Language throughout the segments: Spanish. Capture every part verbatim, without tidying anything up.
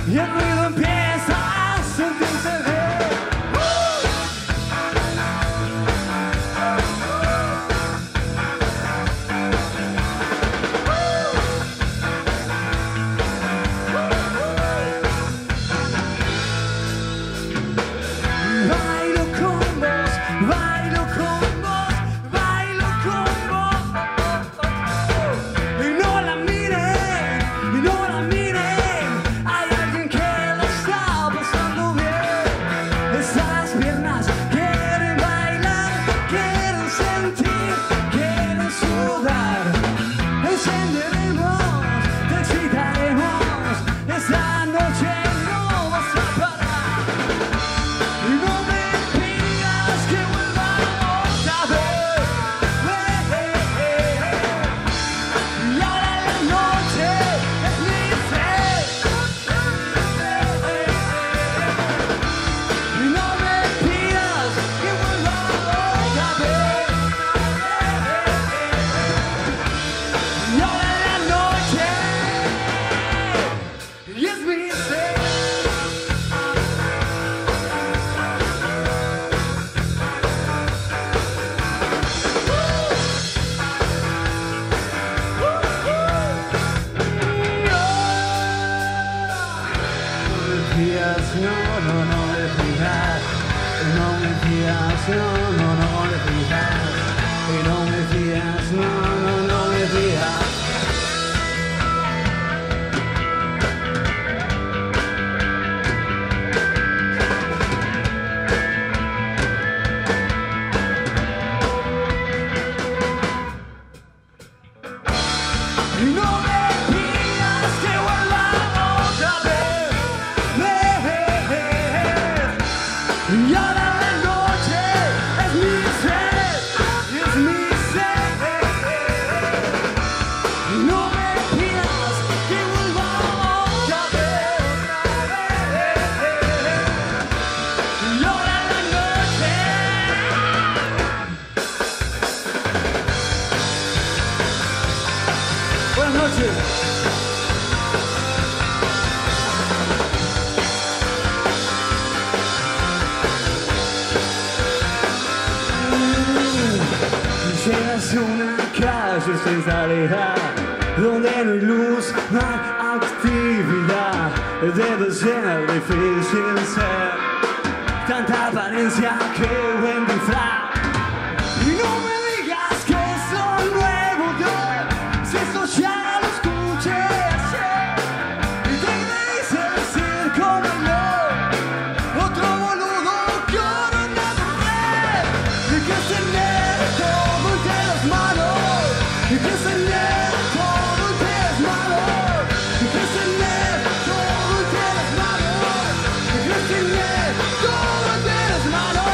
y el ruido empieza a sentirse bien. Una calle sin salida, donde no hay luz, no hay actividad. Debe ser difícil ser tanta apariencia que buen disfraz. Y no me digas que eso nuevo yo, si eso ya lo escuché ayer. Y te dice decir como yo, otro boludo que ahora nada ve. Y que se niega todo entre las manos. Y que se niega todo entre las manos. Y que se niega todo entre las manos. Y que se niega todo entre las manos.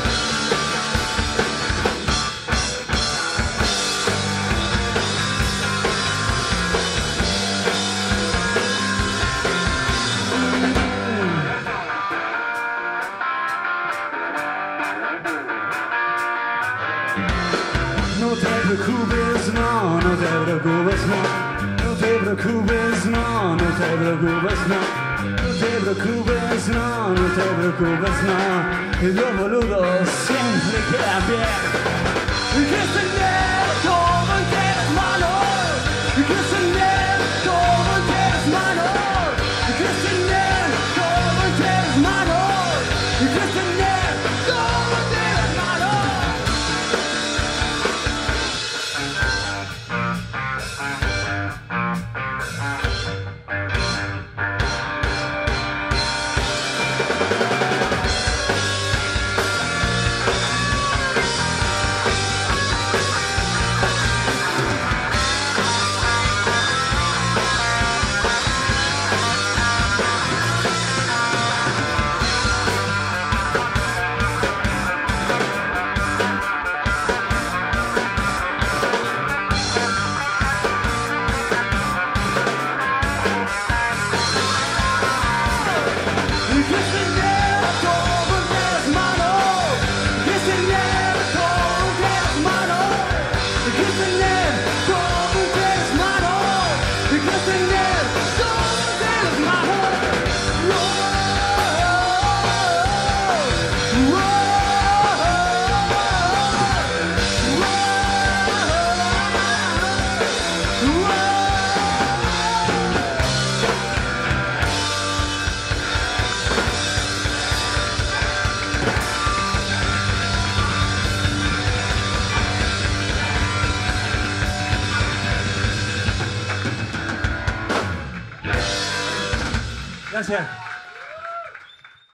No te preocupes, no, no te preocupes, no. No te preocupes, no, no te preocupes, no. No te preocupes, no, no te preocupes, no. Y los boludos siempre quedan bien. Y que se niega todo entre las manos. Y que se niega todo entre las manos. Y que se niega todo entre las manos. Y que se niega todo entre las manos. gracias.